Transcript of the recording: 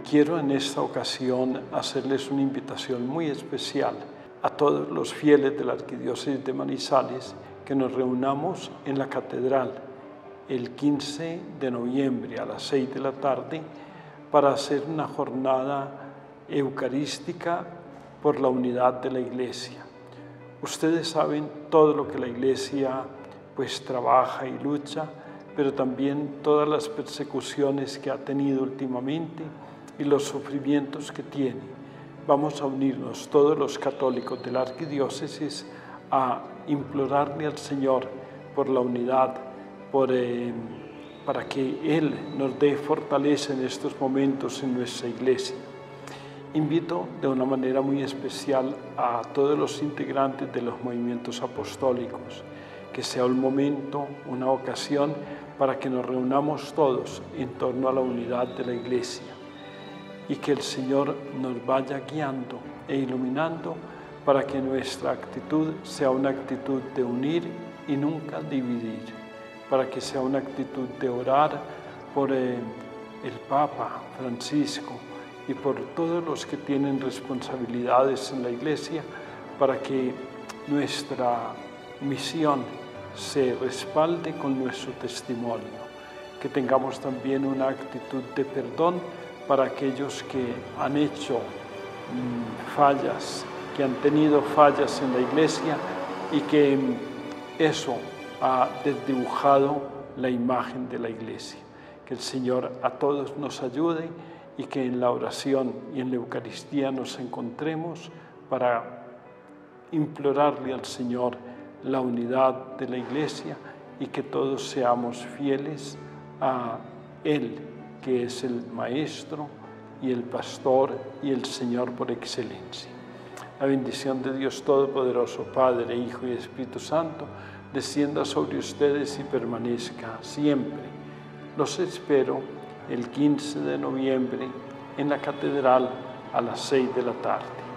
quiero en esta ocasión hacerles una invitación muy especial a todos los fieles de la Arquidiócesis de Manizales que nos reunamos en la Catedral el 15 de noviembre a las 6 de la tarde para hacer una jornada eucarística por la unidad de la Iglesia. Ustedes saben todo lo que la Iglesia pues trabaja y lucha, pero también todas las persecuciones que ha tenido últimamente y los sufrimientos que tiene. Vamos a unirnos todos los católicos de la Arquidiócesis a implorarle al Señor por la unidad, para que Él nos dé fortaleza en estos momentos en nuestra Iglesia. Invito de una manera muy especial a todos los integrantes de los movimientos apostólicos, que sea un momento, una ocasión para que nos reunamos todos en torno a la unidad de la Iglesia y que el Señor nos vaya guiando e iluminando para que nuestra actitud sea una actitud de unir y nunca dividir, para que sea una actitud de orar por el Papa Francisco y por todos los que tienen responsabilidades en la Iglesia, para que nuestra misión se respalde con nuestro testimonio, que tengamos también una actitud de perdón para aquellos que han hecho fallas, que han tenido fallas en la Iglesia y que eso ha desdibujado la imagen de la Iglesia. Que el Señor a todos nos ayude y que en la oración y en la Eucaristía nos encontremos para implorarle al Señor la unidad de la Iglesia y que todos seamos fieles a Él, que es el Maestro y el Pastor y el Señor por excelencia. La bendición de Dios Todopoderoso, Padre, Hijo y Espíritu Santo, descienda sobre ustedes y permanezca siempre. Los espero el 15 de noviembre en la Catedral a las 6 de la tarde.